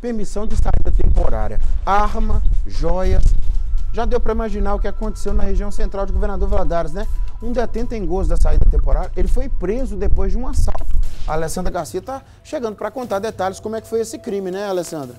permissão de saída temporária, arma, joias. Já deu para imaginar o que aconteceu na região central de Governador Valadares, né? Um detento em gozo da saída temporária, ele foi preso depois de um assalto. A Alessandra Garcia está chegando para contar detalhes como é que foi esse crime, né, Alessandra?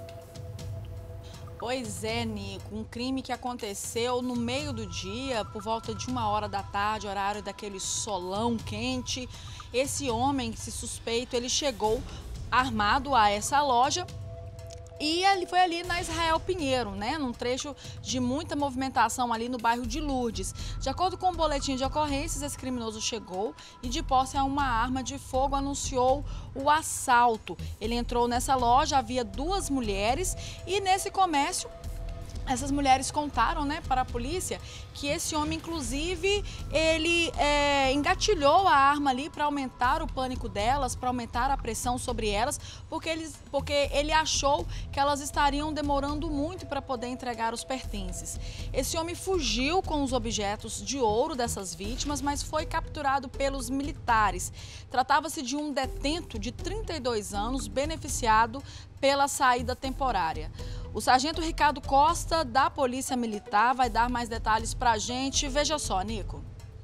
Pois é, Nico, um crime que aconteceu no meio do dia, por volta de 1h da tarde, horário daquele solão quente. Esse homem, esse suspeito, ele chegou armado a essa loja e ele foi ali na Israel Pinheiro, né, num trecho de muita movimentação ali no bairro de Lourdes. De acordo com o boletim de ocorrências, esse criminoso chegou e de posse a uma arma de fogo anunciou o assalto. Ele entrou nessa loja, havia 2 mulheres e nesse comércio essas mulheres contaram, né, para a polícia que esse homem, inclusive, ele engatilhou a arma ali para aumentar o pânico delas, para aumentar a pressão sobre elas, porque ele achou que elas estariam demorando muito para poder entregar os pertences. Esse homem fugiu com os objetos de ouro dessas vítimas, mas foi capturado pelos militares. Tratava-se de um detento de 32 anos, beneficiado pela saída temporária. O sargento Ricardo Costa, da Polícia Militar, vai dar mais detalhes para a gente. Veja só, Nico.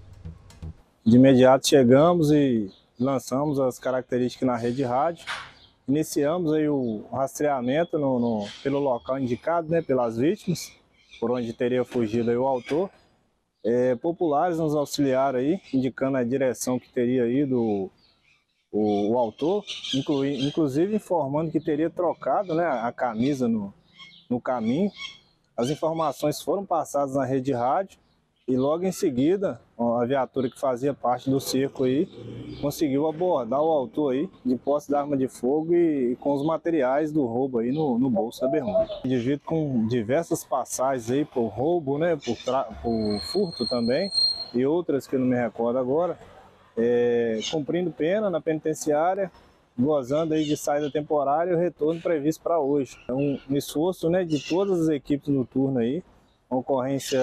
De imediato chegamos e lançamos as características na rede rádio. Iniciamos aí o rastreamento pelo local indicado, né, pelas vítimas, por onde teria fugido aí o autor. Populares nos auxiliaram aí, indicando a direção que teria ido o autor, inclusive informando que teria trocado, né, a camisa no caminho. As informações foram passadas na rede rádio e logo em seguida a viatura que fazia parte do cerco aí conseguiu abordar o autor aí de posse da arma de fogo e com os materiais do roubo aí no bolso da bermuda. Indivíduo com diversas passagens aí por roubo, né, por furto também e outras que eu não me recordo agora, cumprindo pena na penitenciária, gozando aí de saída temporária e o retorno previsto para hoje. É um esforço, né, de todas as equipes no turno aí, uma ocorrência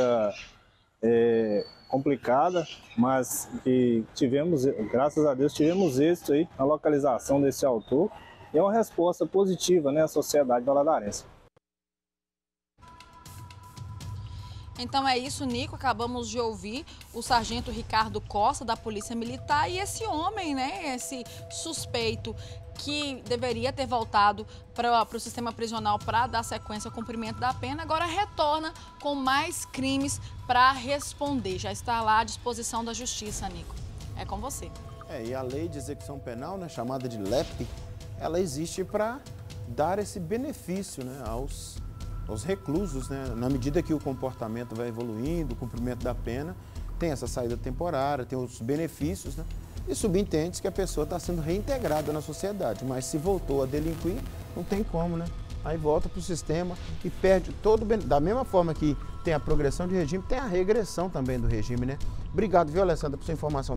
complicada, mas que tivemos, graças a Deus, tivemos êxito aí na localização desse autor e é uma resposta positiva, né, à sociedade valadarense. Então é isso, Nico, acabamos de ouvir o sargento Ricardo Costa, da Polícia Militar, e esse homem, né, esse suspeito que deveria ter voltado para o sistema prisional para dar sequência ao cumprimento da pena, agora retorna com mais crimes para responder. Já está lá à disposição da Justiça, Nico. É com você. E a lei de execução penal, né, chamada de LEP, ela existe para dar esse benefício, né, aos reclusos, né? Na medida que o comportamento vai evoluindo, o cumprimento da pena, tem essa saída temporária, tem os benefícios, né? E subentende que a pessoa está sendo reintegrada na sociedade, mas se voltou a delinquir, não tem como, né? Aí volta para o sistema e perde todo o benefício. Da mesma forma que tem a progressão de regime, tem a regressão também do regime, né? Obrigado, viu, Alessandra, por sua informação.